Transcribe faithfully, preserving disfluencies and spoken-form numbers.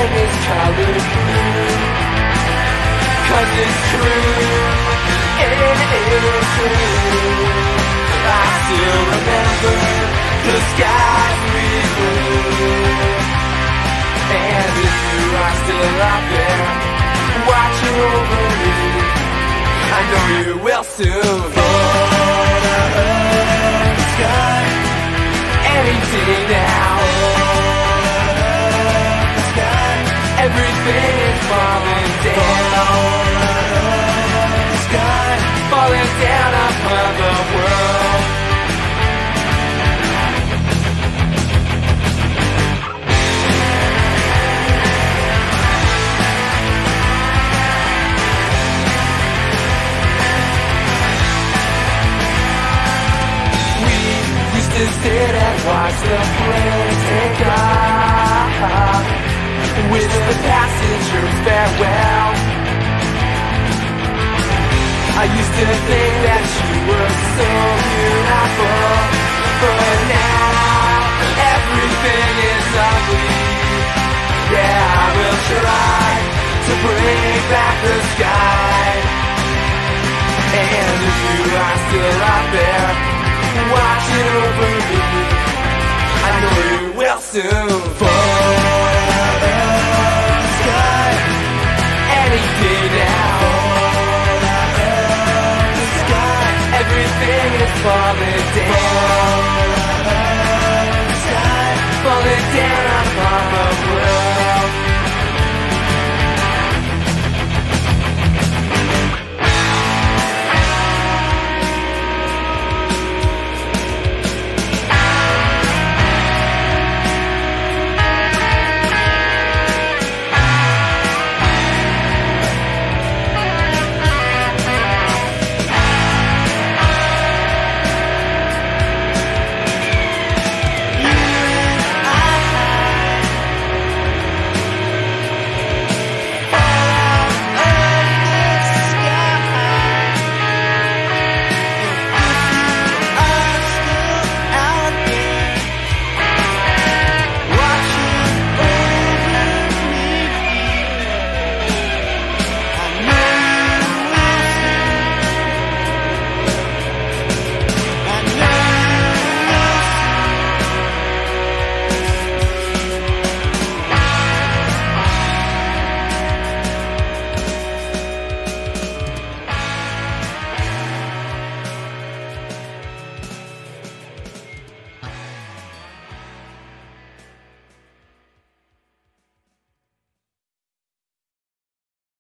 everything is colored blue. Cause it's true, it is true. I still remember the skies we flew. And if you are still out there watching over me, I know you will soon. For the sky, any day now. The sky, everything is falling down. The sky, falling down upon the world. To sit and watch the planes take off with the passenger's farewell. I used to think that you were so beautiful, but now everything is ugly. Yeah, I will try to bring back the sky. And if you are still out there watching over me, I know you will soon.